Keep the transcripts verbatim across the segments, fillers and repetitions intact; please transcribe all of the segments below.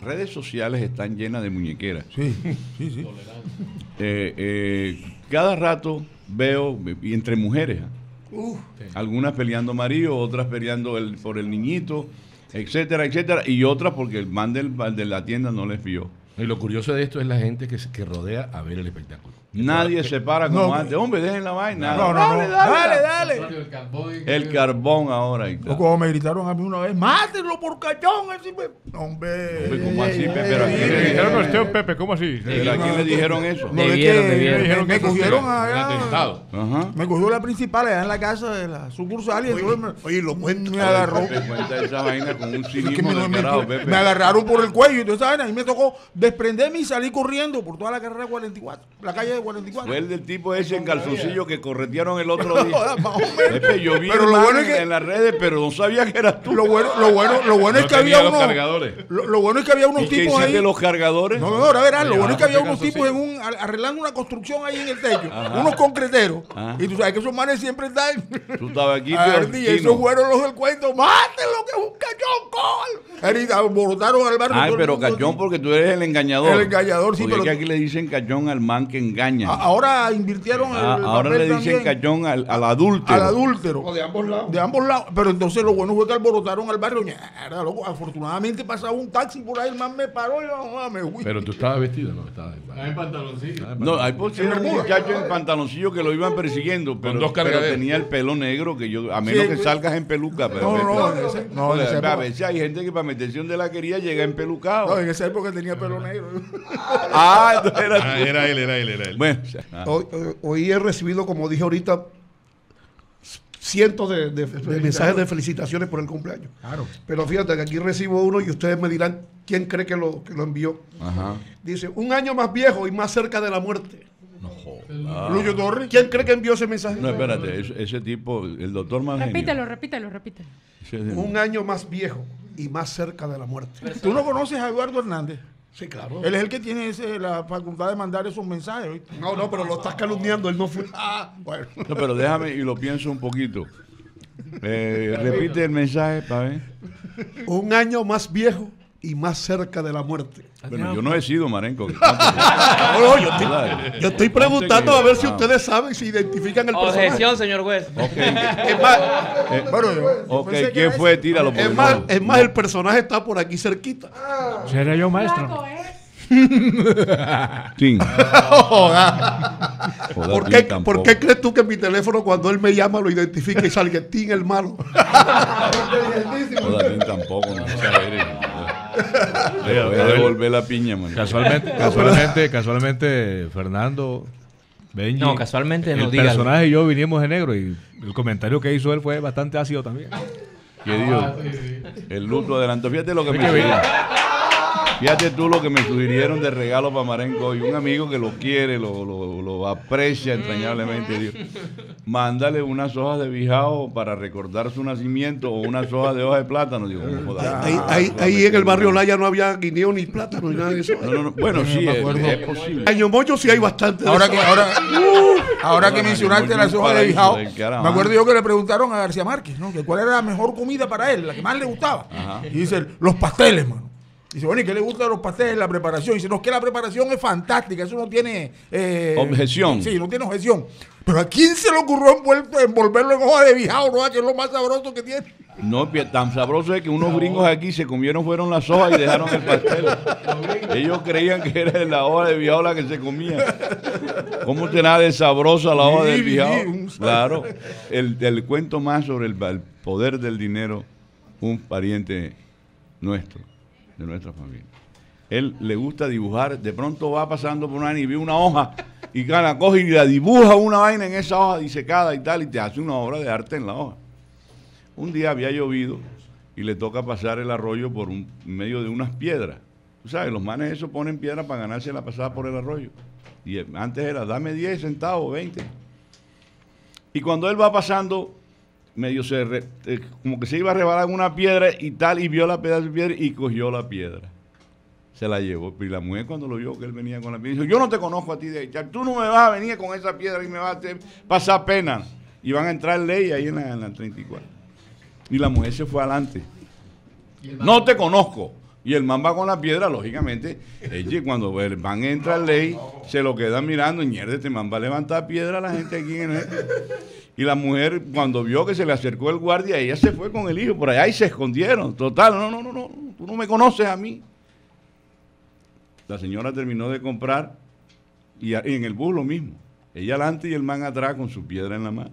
redes sociales están llenas de muñequeras. Sí, sí, sí. Eh, eh, cada rato veo, y entre mujeres, uh, sí. algunas peleando marido, otras peleando el, por el niñito, etcétera, etcétera, y otras porque el man del, de la tienda no les vio. Y lo curioso de esto es la gente que, que rodea a ver el espectáculo. Nadie se para como no, antes. Hombre, dejen la vaina. No, no, no. Dale, dale. dale, dale. El carbón, el carbón ahora. Y o como me gritaron a mí una vez, mátenlo por cachón. Hombre. Hombre, ¿cómo así, Pepe? ¿A quién le dijeron a usted, Pepe? ¿Cómo así? ¿Pero a quién le dijeron eso? No, debieron, que debieron. Me, dijeron me que cogieron allá. Ajá. Me cogió la principal allá en la casa de la sucursal. Y oye, me, oye, lo cuento. Me agarró. Pepe, cuenta esa vaina con un cinismo descarado, Pepe. Me agarraron por el cuello y toda esa vaina. Y me tocó desprenderme y salir corriendo por toda la carrera cuarenta y cuatro. La calle de cuarenta y cuatro. Fue el del tipo ese en calzoncillo que corretearon el otro día. Pepe, yo vi pero lo bueno es que, en las redes, pero no sabía que eras tú. Lo bueno, lo bueno, lo bueno no es que había unos cargadores. Lo, lo bueno es que había unos ¿Y tipos qué ahí. de los cargadores? No, no, ahora verás, lo bueno es que había unos tipos en un arreglando una construcción ahí en el techo, ajá, unos concreteros. Ajá. Y tú sabes que esos manes siempre están. Tú estabas aquí, pero y esos fueron los del cuento. Mátenlo que es un cachón, col. Y alborotaron al barrio. Ay, pero cachón porque tú eres el engañador. El engañador, sí, porque pero es que aquí le dicen cachón al man que engaña. Ahora invirtieron ah, el ahora le dicen también cachón al, al adúltero. Al adúltero. O de ambos lados. De ambos lados. Pero entonces lo bueno fue que alborotaron al barrio. Ñera, loco. Afortunadamente pasaba un taxi por ahí, el man me paró y yo, me fui. Pero tú estabas vestido, ¿no? Estabas en pantaloncillo. No, hay por cierto un muchacho en pantaloncillo que lo iban persiguiendo, pero, Con dos pero tenía el pelo negro, que yo, a menos sí, que salgas en peluca. Pero no, no, no, ese, no pues, a veces hay gente que para meterse donde la quería llega en pelucado. No, en esa época tenía pelo negro. ah, era, ah, era él, era él, era él. Bueno, ah. hoy, hoy he recibido, como dije ahorita, cientos de, de, de mensajes de felicitaciones por el cumpleaños. Claro. Pero fíjate que aquí recibo uno y ustedes me dirán quién cree que lo, que lo envió. Ajá. Dice, un año más viejo y más cerca de la muerte. No jodas. Ah. Lucho Torres. ¿Quién cree que envió ese mensaje? No, espérate, ese, ese tipo, el doctor más Repítelo, repítelo, repítelo. Un año más viejo y más cerca de la muerte. ¿Tú no conoces a Eduardo Hernández? Sí, claro. Él es el que tiene ese, la facultad de mandar esos mensajes. ¿Viste? No, no, pero lo estás calumniando, él no fue. Ah, bueno. No, pero déjame y lo pienso un poquito. Eh, repite el mensaje para ver. Un año más viejo y más cerca de la muerte. Bueno, yo no he sido Marenco. no, no, yo, estoy, yo estoy preguntando a ver si ustedes saben, si identifican el personaje. Objeción, señor juez. Okay. Es más, eh, bueno, okay, ¿quién fue? Tíralo. Es más, es más, el personaje está por aquí cerquita. Ah. ¿Será yo, maestro? Sí. Joda. Joda, ¿Por, qué, ¿Por qué crees tú que mi teléfono cuando él me llama lo identifica y salga Tim el malo? Joda, tampoco, no sabe. Voy a devolver la piña, man. Casualmente, casualmente, casualmente, Fernando, Benji, no, casualmente no el dígalo. personaje y yo vinimos de negro y el comentario que hizo él fue bastante ácido también. ¿Qué dijo? Ah, sí, sí. El luto adelantó. Fíjate lo que me sugirieron. Fíjate tú lo que me sugirieron de regalo para Marenco y un amigo que lo quiere, lo, lo, lo aprecia entrañablemente. Dios. Mándale unas hojas de bijao para recordar su nacimiento o unas hojas de hoja de plátano. Digo, joda, ahí ah, ahí, ahí en el barrio Laya no había guineo ni plátano ni nada de eso. No, no, no. Bueno, sí, es, es posible. Año Mocho sí hay bastante. Ahora que, ahora, uh, ahora que mencionaste las hojas de bijao, me acuerdo yo que le preguntaron a García Márquez, ¿no? Que cuál era la mejor comida para él, la que más le gustaba. Ajá. Y dice, los pasteles, mano. Dice, bueno, ¿y qué le gusta de los pasteles? La preparación. Dice, no, es que la preparación es fantástica, eso no tiene... Eh, objeción. Sí, no tiene objeción. Pero ¿a quién se le ocurrió envuelto, envolverlo en hoja de bijao, no? Que es lo más sabroso que tiene. No, tan sabroso es que unos gringos aquí se comieron, fueron las hojas y dejaron el pastel. Ellos creían que era la hoja de bijao la que se comía. ¿Cómo será de sabrosa la hoja del bijao? Claro. El, el cuento más sobre el, el poder del dinero, un pariente nuestro, de nuestra familia. Él le gusta dibujar, de pronto va pasando por una y ve una hoja y gana, coge y la dibuja una vaina en esa hoja disecada y tal, y te hace una obra de arte en la hoja. Un día había llovido y le toca pasar el arroyo por un medio de unas piedras. Tú sabes, los manes eso ponen piedras para ganarse la pasada por el arroyo. Y antes era, dame diez centavos, veinte. Y cuando él va pasando, medio se re, eh, como que se iba a rebalar en una piedra y tal, y vio la pedazo de piedra y cogió la piedra. Se la llevó. Y la mujer cuando lo vio que él venía con la piedra, dijo, yo no te conozco a ti de echar, tú no me vas a venir con esa piedra y me vas a hacer pasar pena. Y van a entrar ley ahí en la, en la treinta y cuatro. Y la mujer se fue adelante. No te conozco, Y el man va con la piedra, lógicamente. Ella, cuando el man entra al ley, se lo queda mirando. Mierda, este man va a levantar piedra a la gente aquí en el... Y la mujer, cuando vio que se le acercó el guardia, ella se fue con el hijo por allá y se escondieron. Total, no, no, no, no, tú no me conoces a mí. La señora terminó de comprar y, a, y en el bus lo mismo. Ella adelante y el man atrás con su piedra en la mano.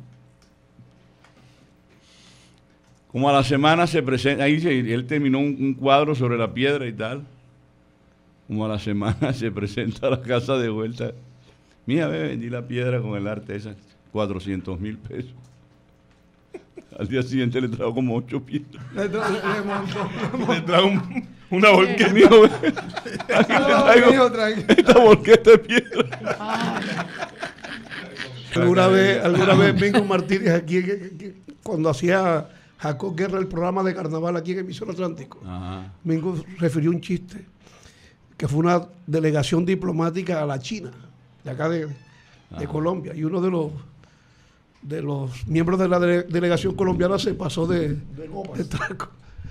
Como a la semana se presenta, ahí se, él terminó un, un cuadro sobre la piedra y tal. Como a la semana se presenta a la casa de vuelta. Mira, ve, vendí la piedra con el arte esa, cuatrocientos mil pesos. Al día siguiente le trajo como ocho piedras. Le trajo, le, le trajo un, una volqueta. Mío, aquí no, traigo esta volqueta de piedra. Alguna vez, alguna vez Mingo Martínez aquí, que, que, cuando hacía Jacob Guerra el programa de carnaval aquí en Emisor Atlántico, Ajá. Mingo refirió un chiste, que fue una delegación diplomática a la China, de acá de, de Colombia, y uno de los de los miembros de la dele, delegación colombiana se pasó de, de, de trago.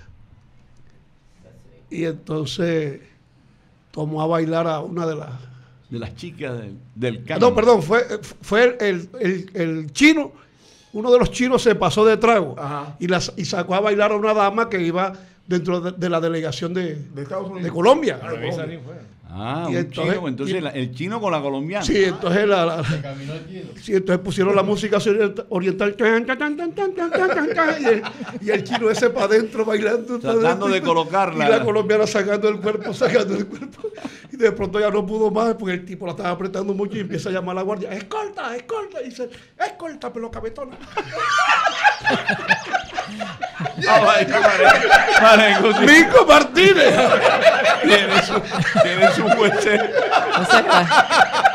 Y entonces tomó a bailar a una de las de las chicas del, del canto. No, perdón, fue, fue el, el, el chino, uno de los chinos se pasó de trago y, las, y sacó a bailar a una dama que iba dentro de, de la delegación de, de, Estados Unidos. de Colombia. Ah, Colombia. Ah, un entonces, chino, entonces y, la, el chino con la colombiana. Sí, entonces la, la, Se caminó el chino. Sí, entonces pusieron la música oriental y el, y el chino ese para adentro bailando, tratando de colocarla. Y la colombiana sacando el cuerpo, sacando el cuerpo. Y de pronto ya no pudo más porque el tipo la estaba apretando mucho y empieza a llamar a la guardia. Escolta, escolta. Y dice, escolta, pero cabetona. Mingo Martínez tiene su, tiene su juez. O sea,